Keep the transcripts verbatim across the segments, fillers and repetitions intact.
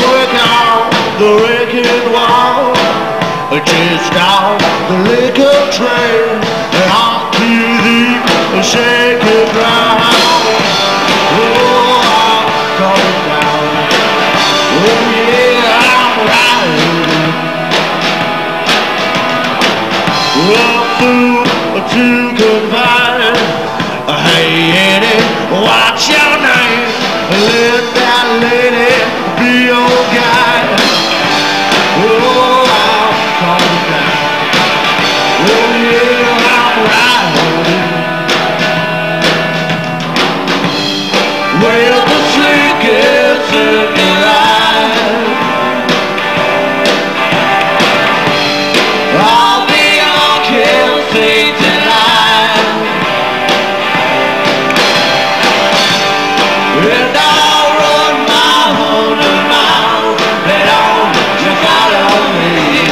work on the wrecking wall, just off the liquor train, and onto the shaking ground. Oh, I'm coming down. Oh yeah, I'm riding up through to goodbye. Hey Eddie, what's your name? Let that lady be your guide. Oh, I'm coming down. Oh yeah, I'm riding. Well, the slick is in the line. I'll be on Kensington line, and I'll run my hundred miles, and don't you follow me.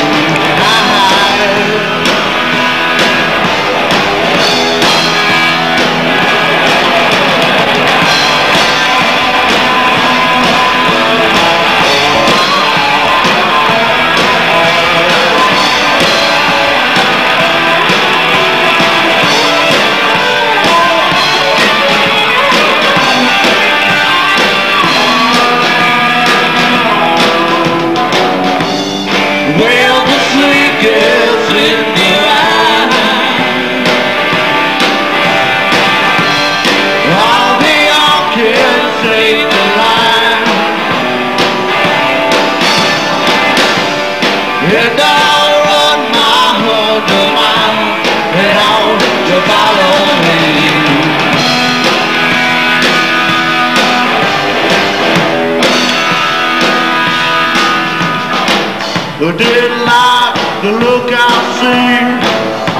Well, the slick is in the line. I'll be on Kensington line, and I'll run my hundred miles, and don't you follow me. I didn't like the look I see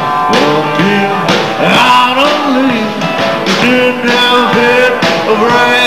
up here out on leave. Didn't have a bit of rain.